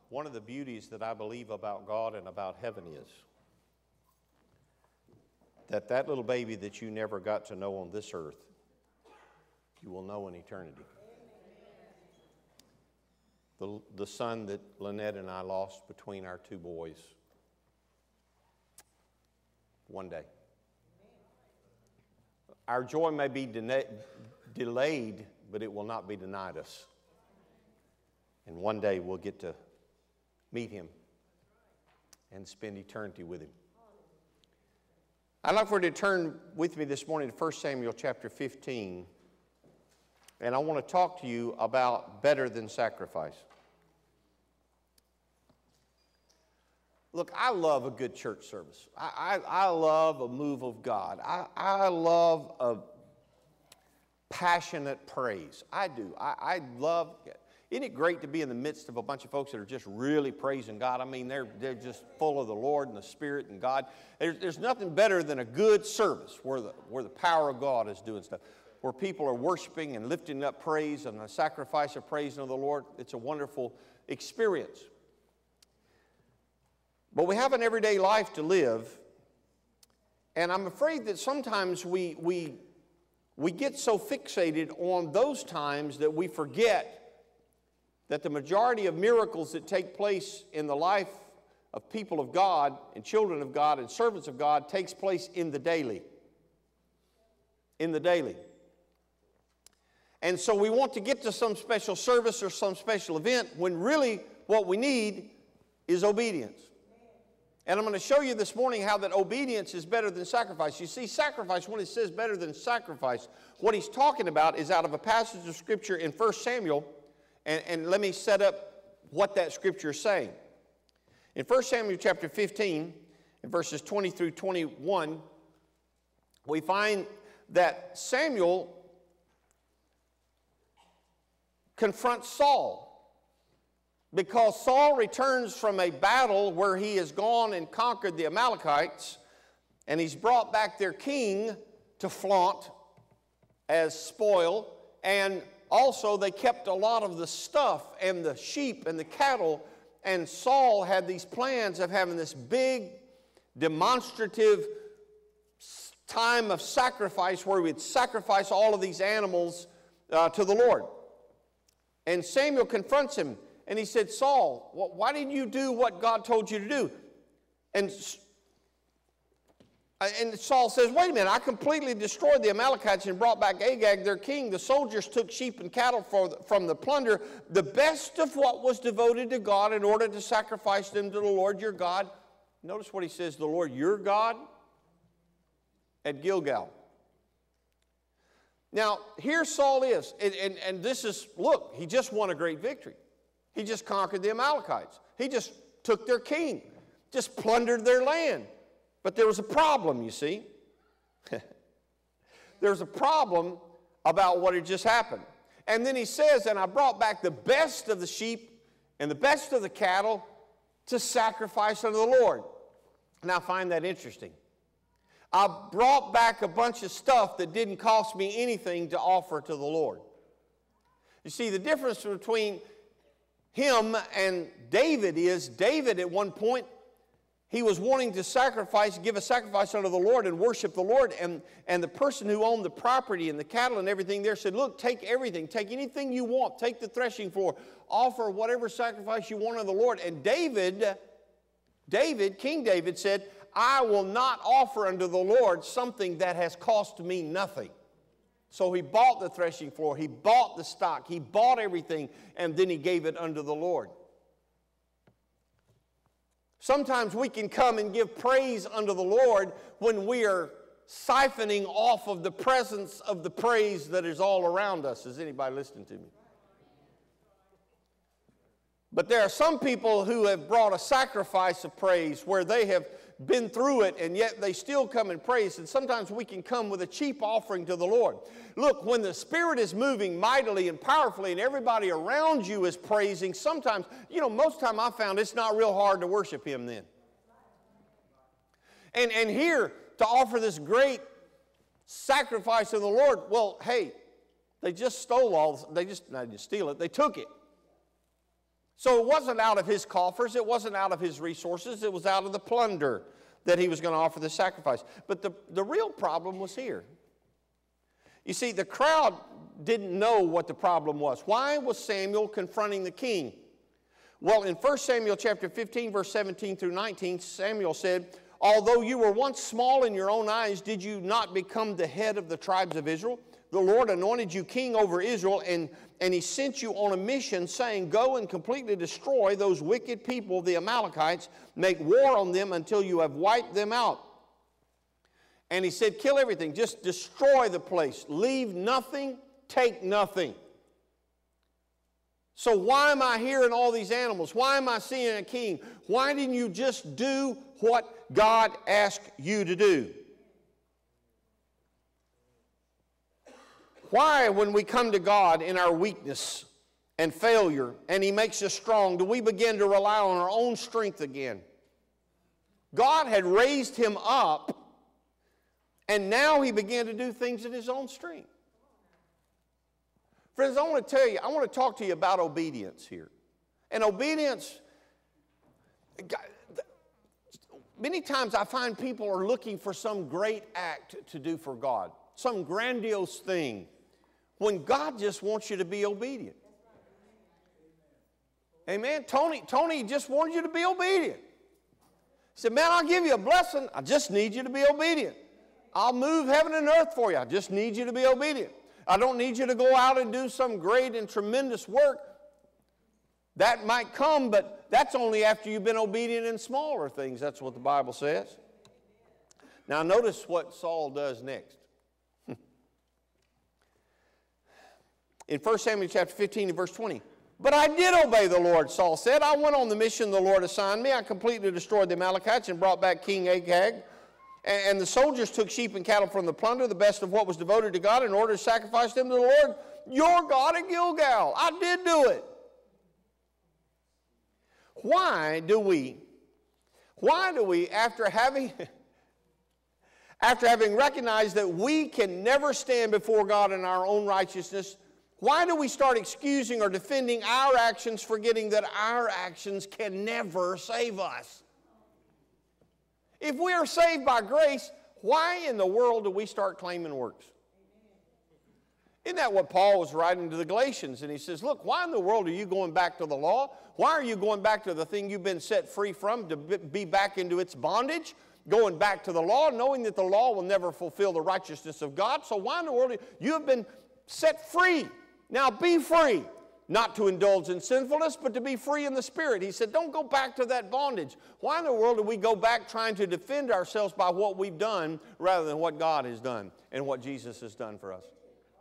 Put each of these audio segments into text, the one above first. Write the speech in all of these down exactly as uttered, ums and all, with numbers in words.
One of the beauties that I believe about God and about heaven is that that little baby that you never got to know on this earth, you will know in eternity. The, the son that Lynette and I lost between our two boys, one day. Our joy may be de- delayed, but it will not be denied us. And one day we'll get to meet him and spend eternity with him. I'd like for you to turn with me this morning to First Samuel chapter fifteen. And I want to talk to you about better than sacrifice. Look, I love a good church service. I, I, I love a move of God. I, I love a passionate praise. I do. I, I love, isn't it great to be in the midst of a bunch of folks that are just really praising God? I mean, they're, they're just full of the Lord and the Spirit and God. There's, there's nothing better than a good service where the, where the power of God is doing stuff, where people are worshiping and lifting up praise and a sacrifice of praise unto the Lord. It's a wonderful experience. But we have an everyday life to live, and I'm afraid that sometimes we, we, we get so fixated on those times that we forget that the majority of miracles that take place in the life of people of God and children of God and servants of God takes place in the daily. In the daily. And so we want to get to some special service or some special event when really what we need is obedience. And I'm going to show you this morning how that obedience is better than sacrifice. You see, sacrifice, when it says better than sacrifice, what he's talking about is out of a passage of Scripture in First Samuel, and, and let me set up what that Scripture is saying. In First Samuel chapter fifteen, in verses twenty through twenty-one, we find that Samuel confronts Saul, because Saul returns from a battle where he has gone and conquered the Amalekites, and he's brought back their king to flaunt as spoil, and also they kept a lot of the stuff and the sheep and the cattle, and Saul had these plans of having this big demonstrative time of sacrifice where we'd sacrifice all of these animals uh, to the Lord. And Samuel confronts him. And he said, Saul, why didn't you do what God told you to do? And, and Saul says, wait a minute, I completely destroyed the Amalekites and brought back Agag, their king. The soldiers took sheep and cattle for the, from the plunder, the best of what was devoted to God, in order to sacrifice them to the Lord your God. Notice what he says, the Lord your God at Gilgal. Now, here Saul is, and, and, and this is, look, he just won a great victory. He just conquered the Amalekites. He just took their king, just plundered their land. But there was a problem, you see. There's a problem about what had just happened. And then he says, and I brought back the best of the sheep and the best of the cattle to sacrifice unto the Lord. And I find that interesting. I brought back a bunch of stuff that didn't cost me anything to offer to the Lord. You see, the difference between him and David is, David at one point, he was wanting to sacrifice, give a sacrifice unto the Lord and worship the Lord. And, and the person who owned the property and the cattle and everything there said, look, take everything. Take anything you want. Take the threshing floor. Offer whatever sacrifice you want unto the Lord. And David, David, King David said, I will not offer unto the Lord something that has cost me nothing. So he bought the threshing floor, he bought the stock, he bought everything, and then he gave it unto the Lord. Sometimes we can come and give praise unto the Lord when we are siphoning off of the presence of the praise that is all around us. Is anybody listening to me? But there are some people who have brought a sacrifice of praise where they have been through it, and yet they still come and praise. And sometimes we can come with a cheap offering to the Lord. Look, when the Spirit is moving mightily and powerfully and everybody around you is praising, sometimes, you know, most of the time I found it's not real hard to worship Him then. And, and here, to offer this great sacrifice to the Lord, well, hey, they just stole all, they just, not just steal it, they took it. So it wasn't out of his coffers, it wasn't out of his resources, it was out of the plunder that he was going to offer the sacrifice. But the, the real problem was here. You see, the crowd didn't know what the problem was. Why was Samuel confronting the king? Well, in First Samuel chapter fifteen, verse seventeen through nineteen, Samuel said, although you were once small in your own eyes, did you not become the head of the tribes of Israel? The Lord anointed you king over Israel, and, and he sent you on a mission, saying, go and completely destroy those wicked people, the Amalekites, make war on them until you have wiped them out. And he said, kill everything, just destroy the place, leave nothing, take nothing. So why am I hearing all these animals? Why am I seeing a king? Why didn't you just do what God asked you to do? Why, when we come to God in our weakness and failure, and he makes us strong, do we begin to rely on our own strength again? God had raised him up, and now he began to do things in his own strength. Friends, I want to tell you, I want to talk to you about obedience here. And obedience, many times I find people are looking for some great act to do for God, some grandiose thing, when God just wants you to be obedient. Amen. Tony, Tony just wanted you to be obedient. He said, man, I'll give you a blessing. I just need you to be obedient. I'll move heaven and earth for you. I just need you to be obedient. I don't need you to go out and do some great and tremendous work. That might come, but that's only after you've been obedient in smaller things. That's what the Bible says. Now notice what Saul does next. In First Samuel chapter fifteen and verse twenty. But I did obey the Lord, Saul said. I went on the mission the Lord assigned me. I completely destroyed the Amalekites and brought back King Agag. And the soldiers took sheep and cattle from the plunder, the best of what was devoted to God, in order to sacrifice them to the Lord, your God at Gilgal. I did do it. Why do we, why do we, after having, after having recognized that we can never stand before God in our own righteousness, why do we start excusing or defending our actions, forgetting that our actions can never save us? If we are saved by grace, why in the world do we start claiming works? Isn't that what Paul was writing to the Galatians? And he says, look, why in the world are you going back to the law? Why are you going back to the thing you've been set free from, to be back into its bondage? Going back to the law, knowing that the law will never fulfill the righteousness of God. So why in the world, you have been set free. Now be free, not to indulge in sinfulness, but to be free in the Spirit. He said, don't go back to that bondage. Why in the world do we go back trying to defend ourselves by what we've done rather than what God has done and what Jesus has done for us?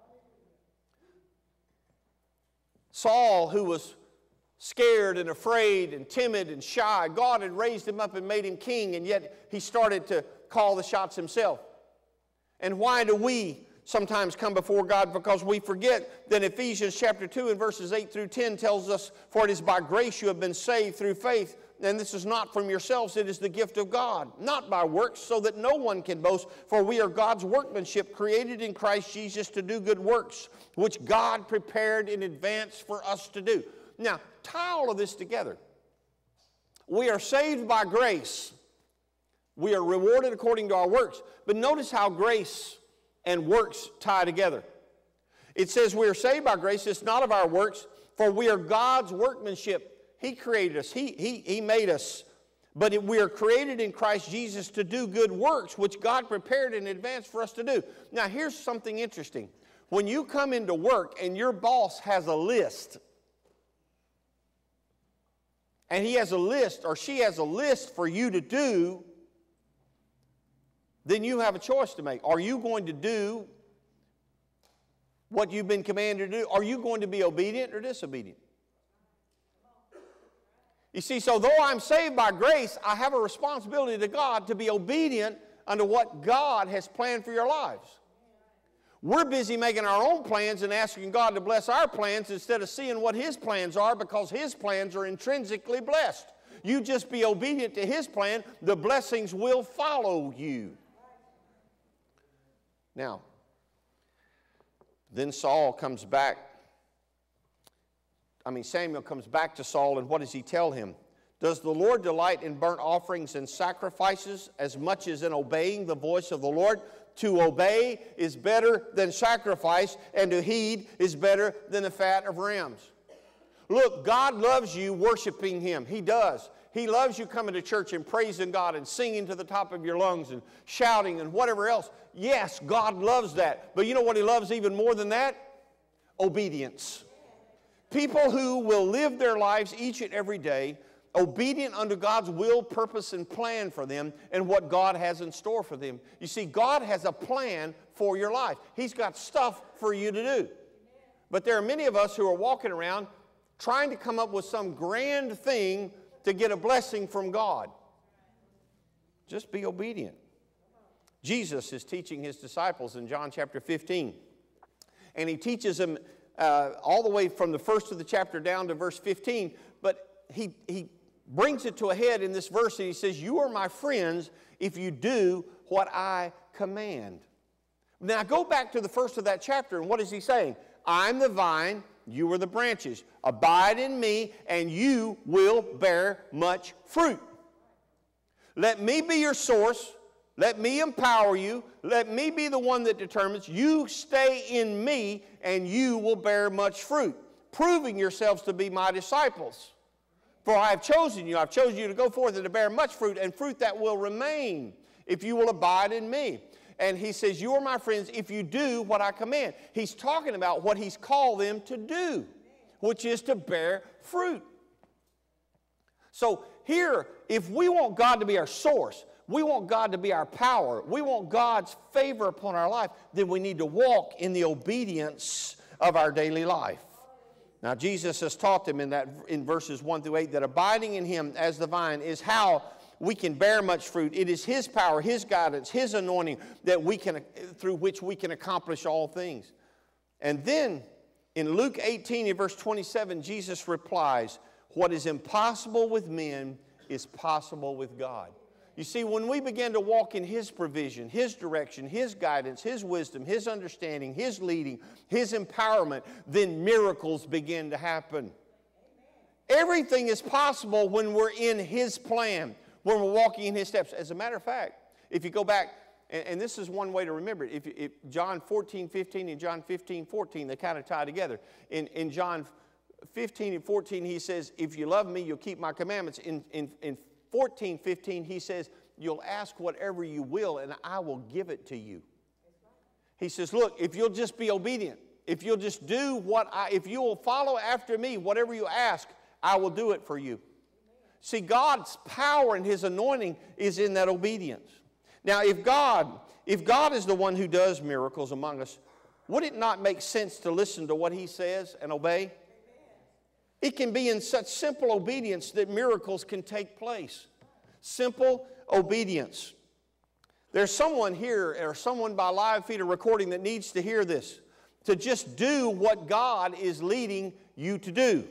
Saul, who was scared and afraid and timid and shy, God had raised him up and made him king, and yet he started to call the shots himself. And why do we sometimes come before God? Because we forget that Ephesians chapter two and verses eight through ten tells us, for it is by grace you have been saved through faith, and this is not from yourselves, it is the gift of God, not by works, so that no one can boast. For we are God's workmanship, created in Christ Jesus to do good works, which God prepared in advance for us to do. Now, tie all of this together. We are saved by grace. We are rewarded according to our works. But notice how grace and works tie together. It says we are saved by grace. It's not of our works, for we are God's workmanship. He created us. He, he, he made us. But it, we are created in Christ Jesus to do good works, which God prepared in advance for us to do. Now, here's something interesting. When you come into work and your boss has a list, and he has a list, or she has a list for you to do, then you have a choice to make. Are you going to do what you've been commanded to do? Are you going to be obedient or disobedient? You see, so though I'm saved by grace, I have a responsibility to God to be obedient unto what God has planned for your lives. We're busy making our own plans and asking God to bless our plans instead of seeing what His plans are, because His plans are intrinsically blessed. You just be obedient to His plan, the blessings will follow you. Now, then Saul comes back I mean, Samuel comes back to Saul, and what does he tell him? Does the Lord delight in burnt offerings and sacrifices as much as in obeying the voice of the Lord? To obey is better than sacrifice, and to heed is better than the fat of rams. Look, God loves you worshiping Him. He does. He loves you coming to church and praising God and singing to the top of your lungs and shouting and whatever else. Yes, God loves that. But you know what He loves even more than that? Obedience. People who will live their lives each and every day obedient unto God's will, purpose, and plan for them and what God has in store for them. You see, God has a plan for your life. He's got stuff for you to do. But there are many of us who are walking around trying to come up with some grand thing to get a blessing from God. Just be obedient. Jesus is teaching His disciples in John chapter fifteen. And He teaches them uh, all the way from the first of the chapter down to verse fifteen. But He, he brings it to a head in this verse, and He says, you are my friends if you do what I command. Now go back to the first of that chapter, and what is He saying? I'm the vine, you are the branches. Abide in me, and you will bear much fruit. Let me be your source. Let me empower you. Let me be the one that determines. You stay in me, and you will bear much fruit, proving yourselves to be my disciples. For I have chosen you. I've chosen you to go forth and to bear much fruit, and fruit that will remain if you will abide in me. And He says, you are my friends if you do what I command. He's talking about what He's called them to do, which is to bear fruit. So here, if we want God to be our source, we want God to be our power, we want God's favor upon our life, then we need to walk in the obedience of our daily life. Now, Jesus has taught them in, that, in verses one through eight that abiding in Him as the vine is how we can bear much fruit. It is His power, His guidance, His anointing that we can, through which we can accomplish all things. And then in Luke eighteen, in verse twenty-seven, Jesus replies, what is impossible with men is possible with God. You see, when we begin to walk in His provision, His direction, His guidance, His wisdom, His understanding, His leading, His empowerment, then miracles begin to happen. Everything is possible when we're in His plan, when we're walking in His steps. As a matter of fact, if you go back, and, and this is one way to remember it, if, if John fourteen fifteen and John fifteen fourteen, they kind of tie together. In, in John fifteen and fourteen, He says, if you love me, you'll keep my commandments. In, in, in fourteen fifteen, He says, you'll ask whatever you will, and I will give it to you. He says, look, if you'll just be obedient, if you'll just do what I, if you will follow after me, whatever you ask, I will do it for you. See, God's power and His anointing is in that obedience. Now, if God, if God is the one who does miracles among us, would it not make sense to listen to what He says and obey? It can be in such simple obedience that miracles can take place. Simple obedience. There's someone here or someone by live feed or recording that needs to hear this. To just do what God is leading you to do.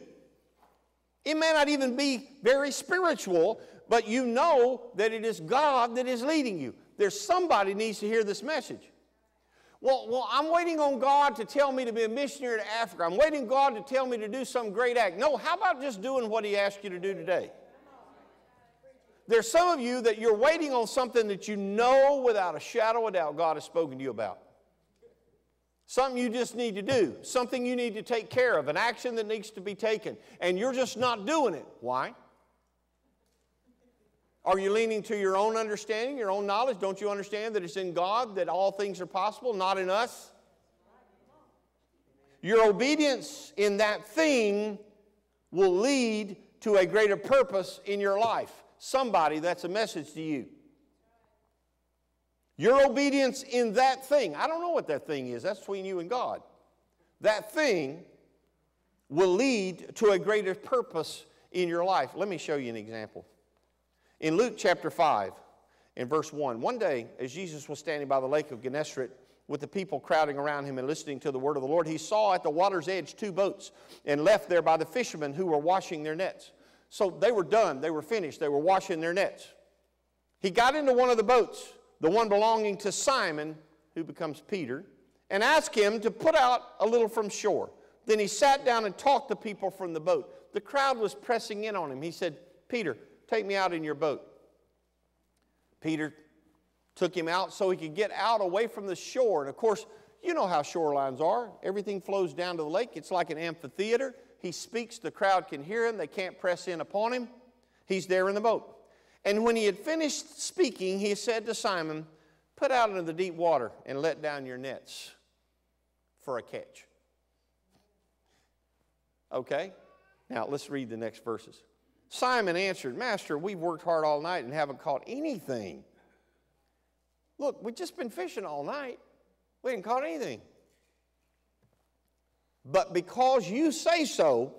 It may not even be very spiritual, but you know that it is God that is leading you. There's somebody needs to hear this message. Well, well, I'm waiting on God to tell me to be a missionary to Africa. I'm waiting on God to tell me to do some great act. No, how about just doing what He asked you to do today? There's some of you that you're waiting on something that you know without a shadow of doubt God has spoken to you about. Something you just need to do. Something you need to take care of. An action that needs to be taken. And you're just not doing it. Why? Are you leaning to your own understanding, your own knowledge? Don't you understand that it's in God that all things are possible, not in us? Your obedience in that thing will lead to a greater purpose in your life. Somebody, that's a message to you. Your obedience in that thing, I don't know what that thing is, that's between you and God. That thing will lead to a greater purpose in your life. Let me show you an example. In Luke chapter five, in verse one, one day as Jesus was standing by the lake of Gennesaret with the people crowding around Him and listening to the word of the Lord, He saw at the water's edge two boats and left there by the fishermen who were washing their nets. So they were done, they were finished, they were washing their nets. He got into one of the boats, the one belonging to Simon, who becomes Peter, and asked him to put out a little from shore. Then he sat down and talked to people from the boat. The crowd was pressing in on him. He said, Peter, take me out in your boat. Peter took him out so he could get out away from the shore. And of course, you know how shorelines are. Everything flows down to the lake. It's like an amphitheater. He speaks, the crowd can hear him. They can't press in upon him. He's there in the boat. And when he had finished speaking, he said to Simon, put out into the deep water and let down your nets for a catch. Okay? Now, let's read the next verses. Simon answered, Master, we've worked hard all night and haven't caught anything. Look, we've just been fishing all night. We didn't caught anything. But because you say so,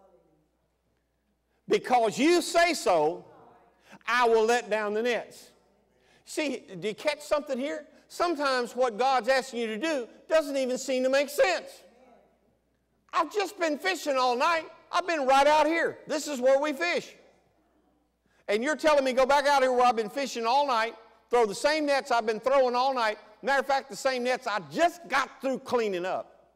because you say so, I will let down the nets. See, do you catch something here? Sometimes what God's asking you to do doesn't even seem to make sense. I've just been fishing all night. I've been right out here. This is where we fish. And you're telling me go back out here where I've been fishing all night, throw the same nets I've been throwing all night. Matter of fact, the same nets I just got through cleaning up.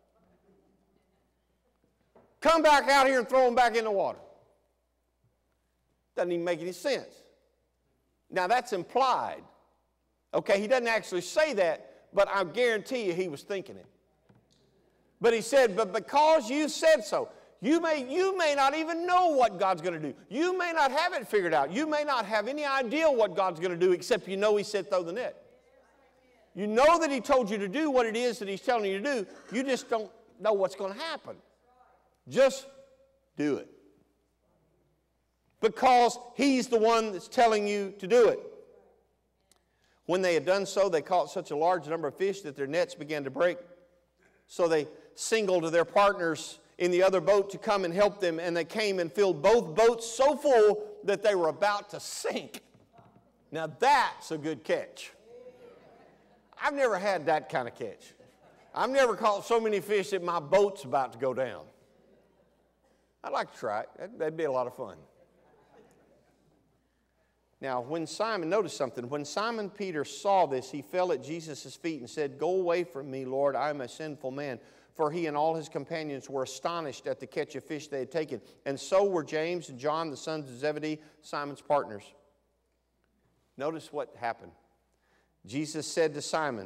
Come back out here and throw them back in the water. Doesn't even make any sense. Now that's implied. Okay, he doesn't actually say that, but I guarantee you he was thinking it. But he said, but because you said so, you may, you may not even know what God's going to do. You may not have it figured out. You may not have any idea what God's going to do, except you know he said throw the net. You know that he told you to do what it is that he's telling you to do. You just don't know what's going to happen. Just do it. Because he's the one that's telling you to do it. When they had done so, they caught such a large number of fish that their nets began to break. So they signaled to their partners in the other boat to come and help them, and they came and filled both boats so full that they were about to sink. Now that's a good catch. I've never had that kind of catch. I've never caught so many fish that my boat's about to go down. I'd like to try it. That'd be a lot of fun. Now, when Simon, notice something, when Simon Peter saw this, he fell at Jesus' feet and said, go away from me, Lord, I am a sinful man. For he and all his companions were astonished at the catch of fish they had taken. And so were James and John, the sons of Zebedee, Simon's partners. Notice what happened. Jesus said to Simon,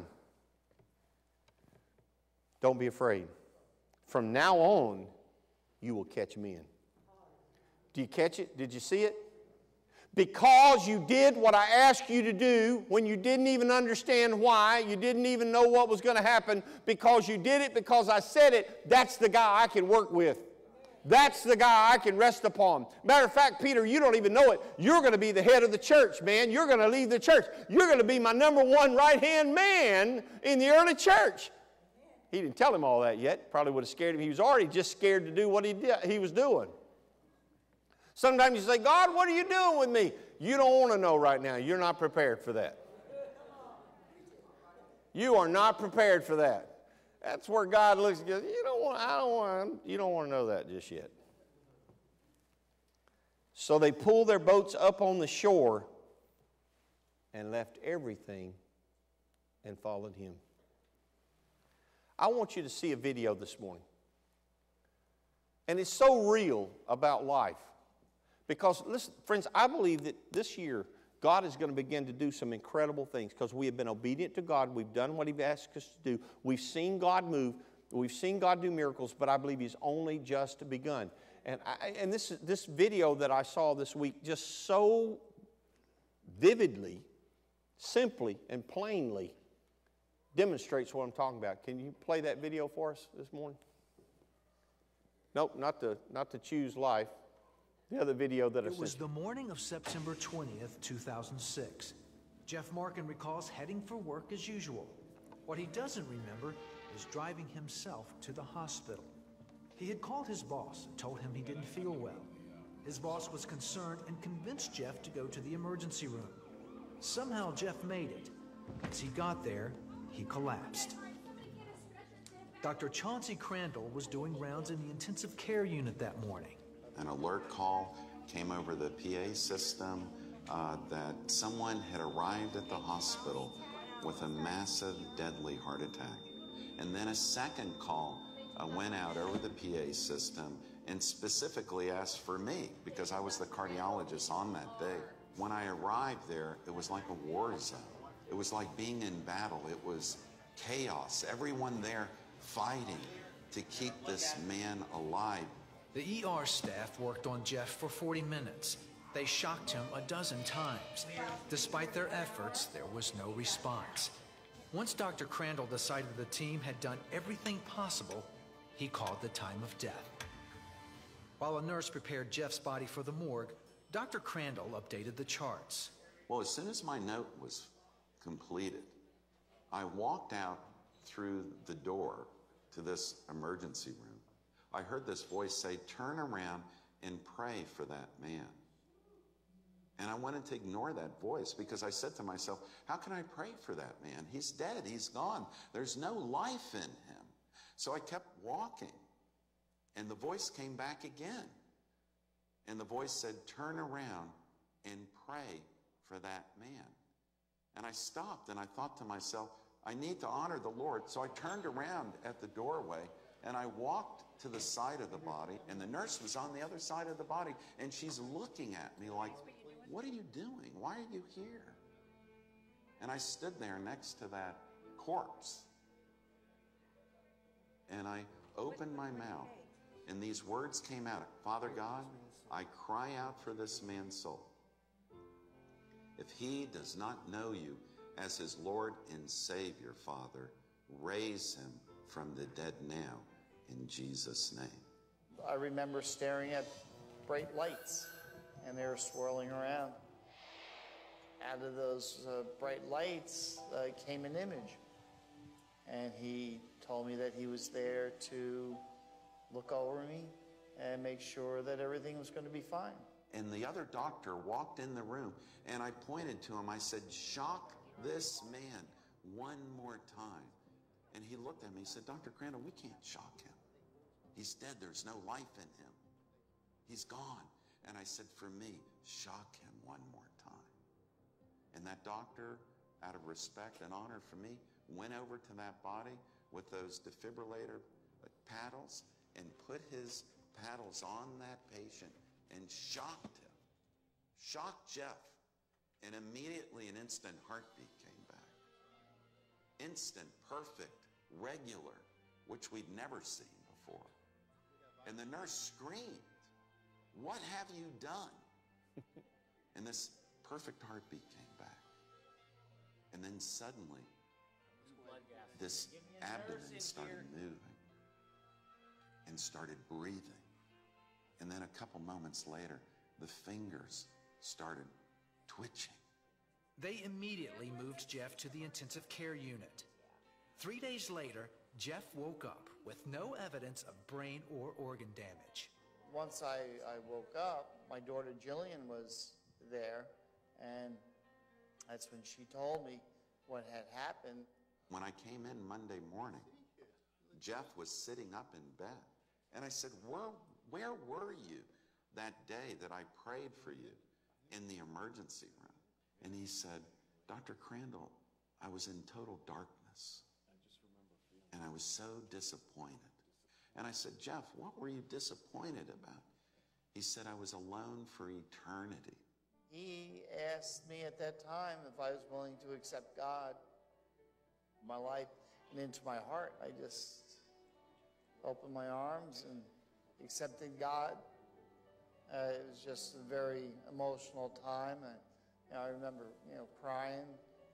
don't be afraid. From now on, you will catch men. Do you catch it? Did you see it? Because you did what I asked you to do when you didn't even understand why, you didn't even know what was going to happen, because you did it because I said it, that's the guy I can work with. That's the guy I can rest upon. Matter of fact, Peter, you don't even know it. You're going to be the head of the church, man. You're going to lead the church. You're going to be my number one right-hand man in the early church. He didn't tell him all that yet. Probably would have scared him. He was already just scared to do what he, did, he was doing. Sometimes you say, God, what are you doing with me? You don't want to know right now. You're not prepared for that. You are not prepared for that. That's where God looks and goes, you don't want, I don't want, you don't want to know that just yet. So they pulled their boats up on the shore and left everything and followed him. I want you to see a video this morning. And it's so real about life. Because, listen, friends, I believe that this year God is going to begin to do some incredible things because we have been obedient to God. We've done what He's asked us to do. We've seen God move. We've seen God do miracles, but I believe He's only just begun. And, I, and this, this video that I saw this week just so vividly, simply, and plainly demonstrates what I'm talking about. Can you play that video for us this morning? Nope, not the, not the Choose Life. The other video that I sent. It was the morning of September twentieth, two thousand six. Jeff Markin recalls heading for work as usual. What he doesn't remember is driving himself to the hospital. He had called his boss and told him he didn't feel well. His boss was concerned and convinced Jeff to go to the emergency room. Somehow Jeff made it. As he got there, he collapsed. Doctor Chauncey Crandall was doing rounds in the intensive care unit that morning. An alert call came over the P A system uh, that someone had arrived at the hospital with a massive, deadly heart attack. And then a second call uh, went out over the P A system and specifically asked for me because I was the cardiologist on that day. When I arrived there, it was like a war zone. It was like being in battle. It was chaos. Everyone there fighting to keep this man alive. The E R staff worked on Jeff for forty minutes. They shocked him a dozen times. Despite their efforts, there was no response. Once Doctor Crandall decided the team had done everything possible, he called the time of death. While a nurse prepared Jeff's body for the morgue, Doctor Crandall updated the charts. Well, as soon as my note was completed, I walked out through the door to this emergency room. I heard this voice say, "Turn around and pray for that man." And I wanted to ignore that voice because I said to myself, how can I pray for that man? He's dead, he's gone. There's no life in him. So I kept walking, and the voice came back again. And the voice said, turn around and pray for that man. And I stopped and I thought to myself, I need to honor the Lord. So I turned around at the doorway and I walked to the side of the body, and the nurse was on the other side of the body, and she's looking at me like, what are you doing? Why are you here? And I stood there next to that corpse, and I opened my mouth, and these words came out. Father God, I cry out for this man's soul. If he does not know you as his Lord and Savior, Father, raise him from the dead now, in Jesus' name. I remember staring at bright lights, and they were swirling around. Out of those uh, bright lights uh, came an image, and he told me that he was there to look over me and make sure that everything was going to be fine. And the other doctor walked in the room, and I pointed to him. I said, shock this man one more time. And he looked at me, he said, Doctor Crandall, we can't shock him. He's dead, there's no life in him. He's gone. And I said, for me, shock him one more time. And that doctor, out of respect and honor for me, went over to that body with those defibrillator paddles and put his paddles on that patient and shocked him, shocked Jeff. And immediately an instant heartbeat came back. Instant, perfect, regular, which we'd never seen before. And the nurse screamed, what have you done? And this perfect heartbeat came back. And then suddenly, this abdomen started moving and started breathing. And then a couple moments later, the fingers started twitching. They immediately moved Jeff to the intensive care unit. Three days later, Jeff woke up with no evidence of brain or organ damage. Once I, I woke up, my daughter Jillian was there, and that's when she told me what had happened. When I came in Monday morning, Jeff was sitting up in bed, and I said, where, where were you that day that I prayed for you in the emergency room? And he said, Doctor Crandall, I was in total darkness, and I was so disappointed. And I said, Jeff, what were you disappointed about? He said, I was alone for eternity. He asked me at that time if I was willing to accept God in my life and into my heart. I just opened my arms and accepted God. Uh, it was just a very emotional time. And, you know, I remember, you know, crying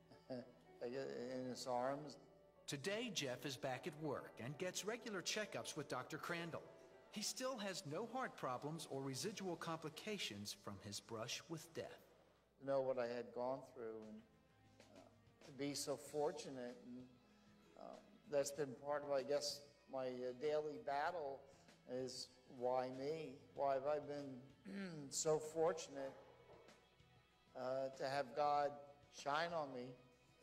in his arms. Today, Jeff is back at work and gets regular checkups with Doctor Crandall. He still has no heart problems or residual complications from his brush with death. To know what I had gone through and uh, to be so fortunate, and uh, that's been part of, I guess, my uh, daily battle is why me? Why have I been so fortunate uh, to have God shine on me?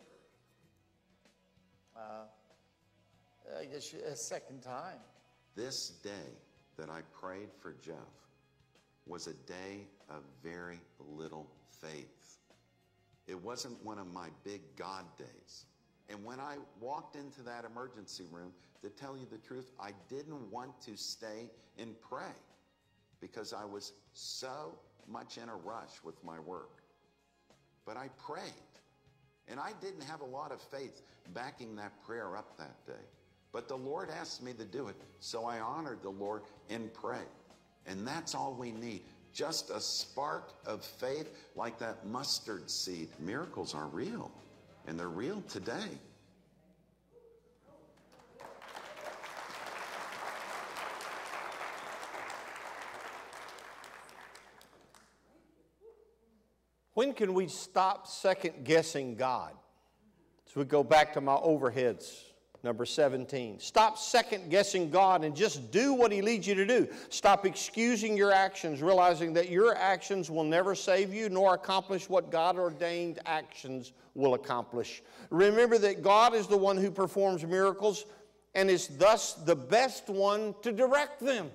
Uh, I guess a second time. This day that I prayed for Jeff was a day of very little faith. It wasn't one of my big God days. And when I walked into that emergency room, to tell you the truth, I didn't want to stay and pray because I was so much in a rush with my work. But I prayed. And I didn't have a lot of faith backing that prayer up that day. But the Lord asked me to do it, so I honored the Lord and prayed. And that's all we need. Just a spark of faith like that mustard seed. Miracles are real, and they're real today. When can we stop second guessing God? So we go back to my overheads, number seventeen. Stop second guessing God and just do what He leads you to do. Stop excusing your actions, realizing that your actions will never save you nor accomplish what God ordained actions will accomplish. Remember that God is the one who performs miracles and is thus the best one to direct them.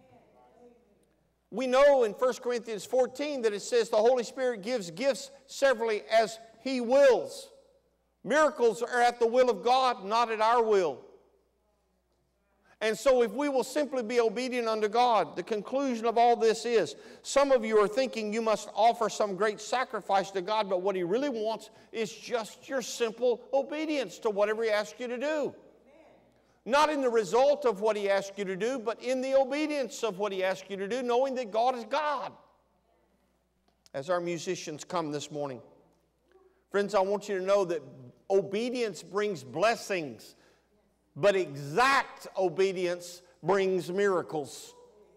We know in First Corinthians fourteen that it says the Holy Spirit gives gifts severally as He wills. Miracles are at the will of God, not at our will. And so if we will simply be obedient unto God, the conclusion of all this is, some of you are thinking you must offer some great sacrifice to God, but what He really wants is just your simple obedience to whatever He asks you to do. Not in the result of what He asks you to do, but in the obedience of what He asks you to do, knowing that God is God. As our musicians come this morning, friends, I want you to know that obedience brings blessings, but exact obedience brings miracles.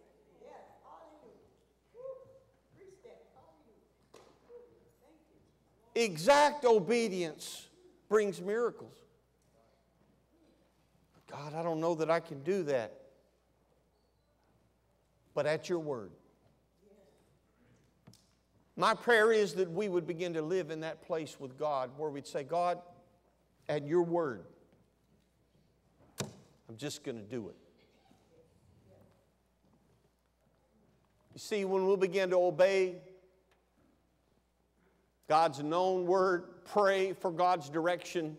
Exact obedience brings miracles. God, I don't know that I can do that. But at your word. My prayer is that we would begin to live in that place with God where we'd say, God, at your word, I'm just going to do it. You see, when we'll begin to obey God's known word, pray for God's direction,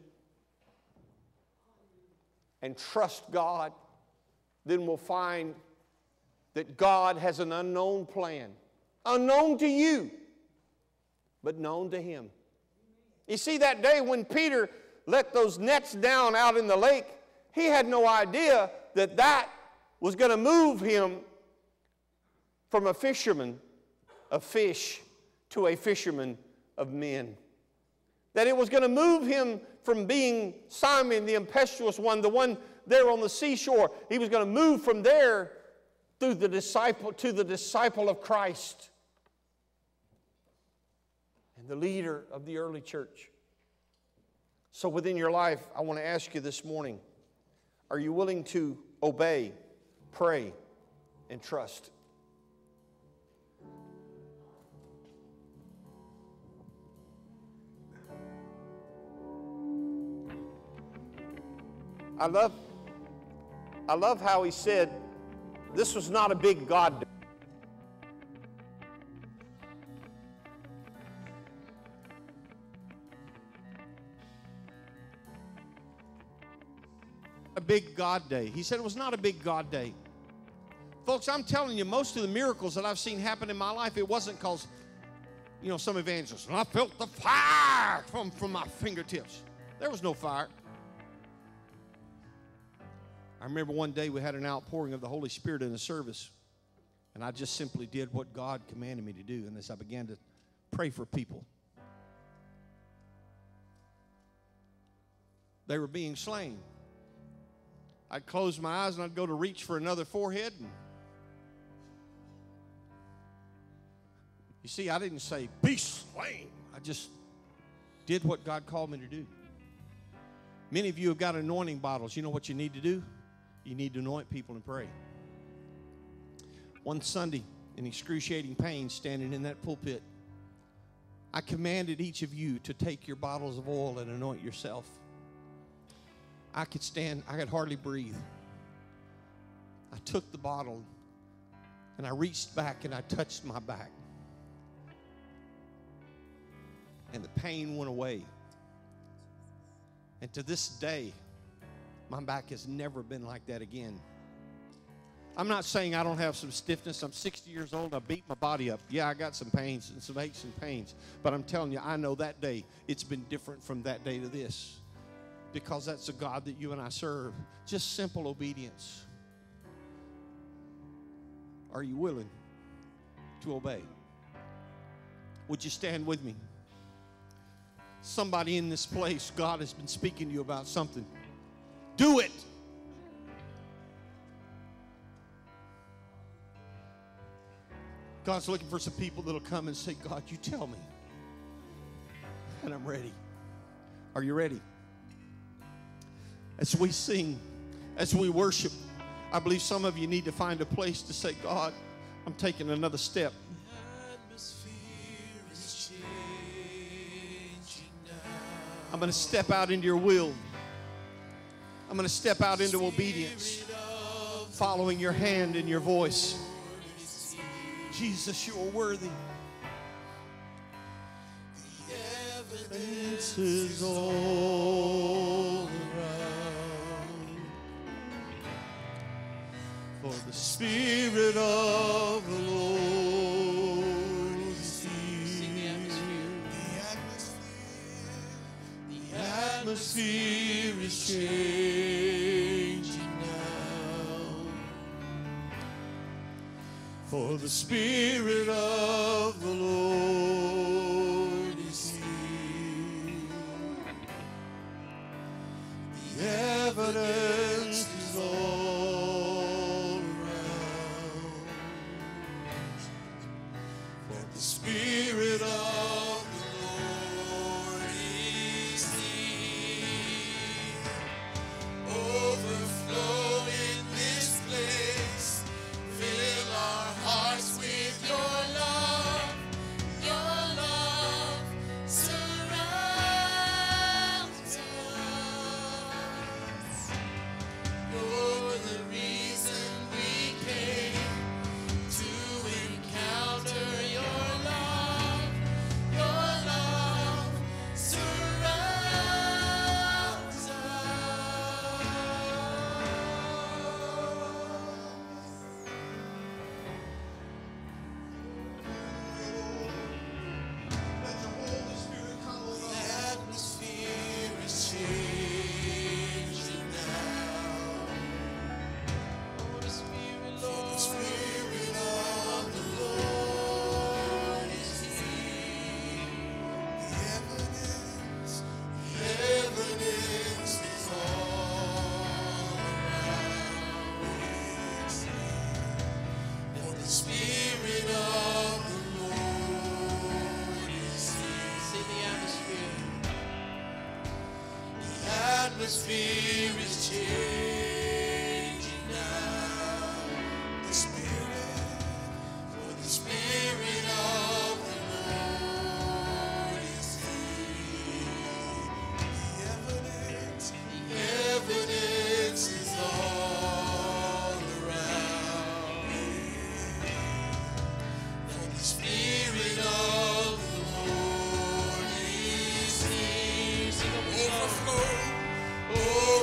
and trust God, then we'll find that God has an unknown plan. Unknown to you, but known to Him. You see, that day when Peter let those nets down out in the lake, he had no idea that that was going to move him from a fisherman of fish to a fisherman of men. That it was going to move him from being Simon the impetuous one, the one there on the seashore. He was going to move from there through the disciple to the disciple of Christ and the leader of the early church. So within your life, I want to ask you this morning, are you willing to obey, pray, and trust? I love, I love how he said, this was not a big God day. A big God day. He said it was not a big God day. Folks, I'm telling you, most of the miracles that I've seen happen in my life, it wasn't because, you know, some evangelists, and I felt the fire from, from my fingertips. There was no fire. I remember one day we had an outpouring of the Holy Spirit in a service, and I just simply did what God commanded me to do. And as I began to pray for people, they were being slain. I'd close my eyes and I'd go to reach for another forehead. And you see, I didn't say, be slain. I just did what God called me to do. Many of you have got anointing bottles. You know what you need to do? You need to anoint people and pray. One Sunday, in excruciating pain, standing in that pulpit, I commanded each of you to take your bottles of oil and anoint yourself. I could stand, I could hardly breathe. I took the bottle and I reached back and I touched my back. And the pain went away. And to this day, my back has never been like that again. I'm not saying I don't have some stiffness. I'm sixty years old. I beat my body up. Yeah, I got some pains and some aches and pains. But I'm telling you, I know that day, it's been different from that day to this. Because that's the God that you and I serve. Just simple obedience. Are you willing to obey? Would you stand with me? Somebody in this place, God has been speaking to you about something. Do it. God's looking for some people that'll come and say, God, you tell me. And I'm ready. Are you ready? As we sing, as we worship, I believe some of you need to find a place to say, God, I'm taking another step. I'm going to step out into your will. I'm going to step out into obedience, following your hand and your voice. Jesus, you are worthy. The evidence is all around. For the Spirit of the Lord is here. The atmosphere is changing now. For the Spirit of the Lord is here. The evidence is all around. For the Spirit of the Lord is here. Overflow in this place. Fill our hearts with your love. Your love surrounds us. You're the reason we came to encounter your love. Your love surrounds us. Let the Holy Spirit come on. The atmosphere is changing now. Holy Spirit, Lord. The Spirit of the Lord is here. The evidence, the evidence is all around. For the Spirit of the Lord is here. See the atmosphere. The atmosphere is changing now. The Spirit, for the Spirit of the Lord is here. The evidence, the evidence is all around. For the Spirit of the Lord is here. Overflow,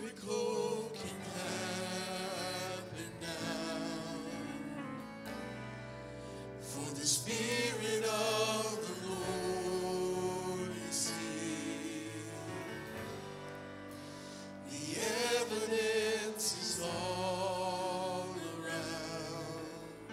miracle can happen now. For the Spirit of the Lord is here. The evidence is all around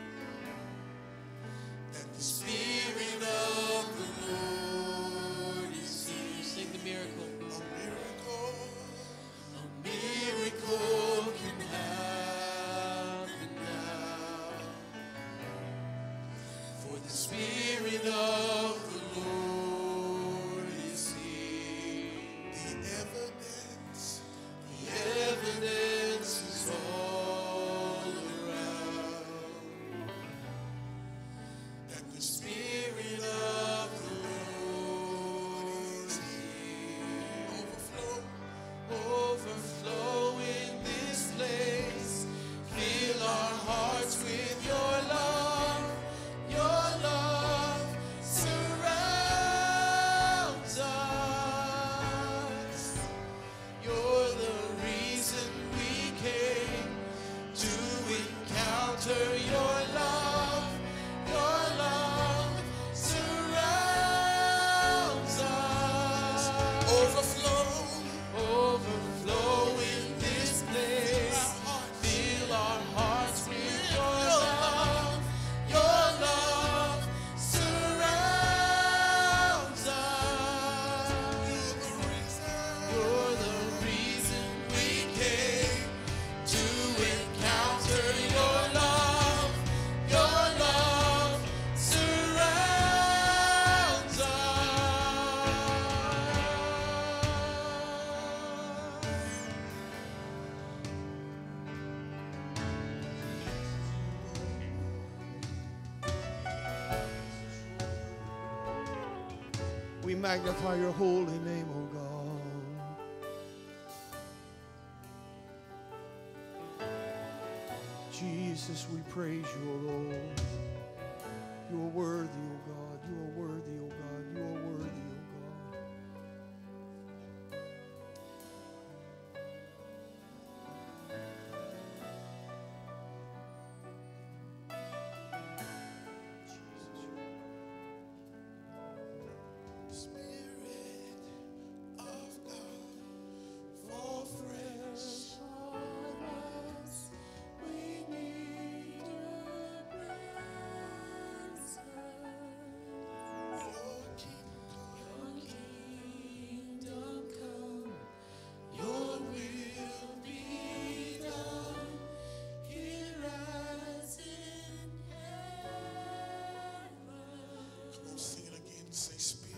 that the Spirit of the Lord is here. Sing the miracle. A miracle, a miracle can happen now. For the Spirit of the Lord is here. The evidence, the evidence is all around that the Spirit of the Lord is here. Overflow, overflow in this place. Fill our hearts with your love. Your love surrounds us. You're the reason we came to encounter your love. Your love surrounds us. Overflow, overflow in this place. Fill our hearts with your love. Your love surrounds us. You're the reason we came to encounter your love. Your love surrounds us. We magnify your holy name, O God. Jesus, we praise you, O Lord. You are worthy, O God. You are worthy, O God. You are worthy, O God. Spirit of God, fall fresh on us. We need your presence. Your kingdom come, your will be done, here as in heaven. Come on, sing it again. Say, Spirit.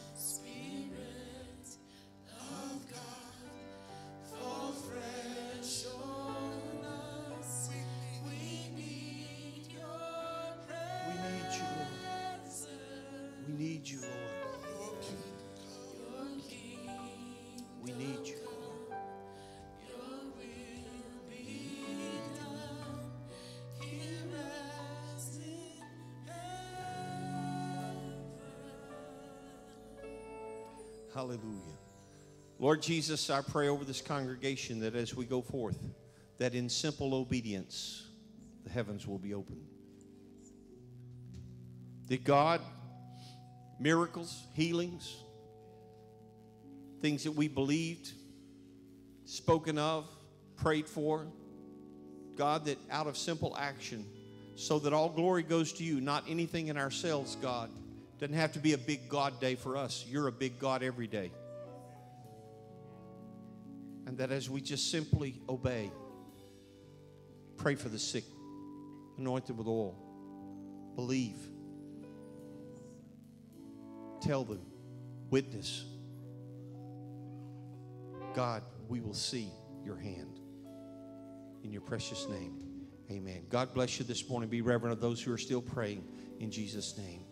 Spirit of God, fall fresh on us. We need your We need you, Lord. presence. We need you, Lord. Your kingdom, We need you. your will be done, here as in heaven. Hallelujah. Lord Jesus, I pray over this congregation that as we go forth, that in simple obedience, the heavens will be opened. That God, miracles, healings, things that we believed, spoken of, prayed for, God, that out of simple action, so that all glory goes to you, not anything in ourselves, God. Doesn't have to be a big God day for us. You're a big God every day. And that as we just simply obey, pray for the sick, anointed with oil, believe, tell them, witness, God, we will see your hand. In your precious name, amen. God bless you this morning. Be reverent of those who are still praying in Jesus' name.